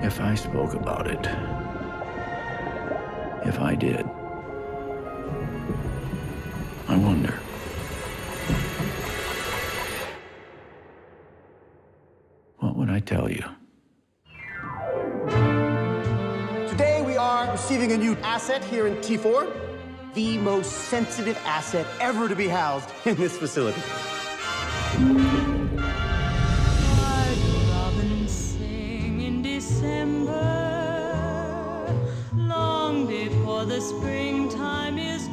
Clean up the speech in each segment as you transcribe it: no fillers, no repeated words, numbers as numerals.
If I spoke about it, if I did, I wonder. What would I tell you? Today we are receiving a new asset here in T4, the most sensitive asset ever to be housed in this facility. Long before the springtime is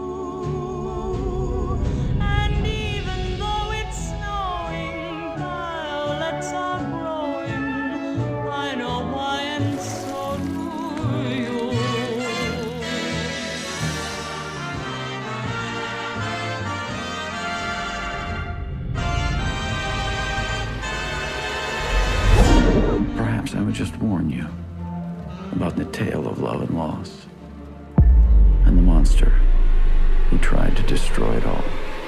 due, and even though it's snowing, violets are growing. I know why, and so do you. Perhaps I would just warn you about the tale of love and loss, and the monster who tried to destroy it all.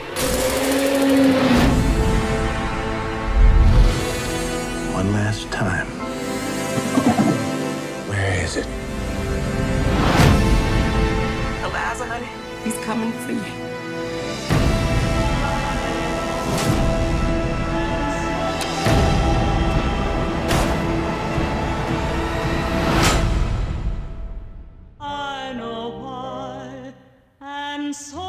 One last time. Where is it? Eliza, honey, he's coming for you. I know why, and so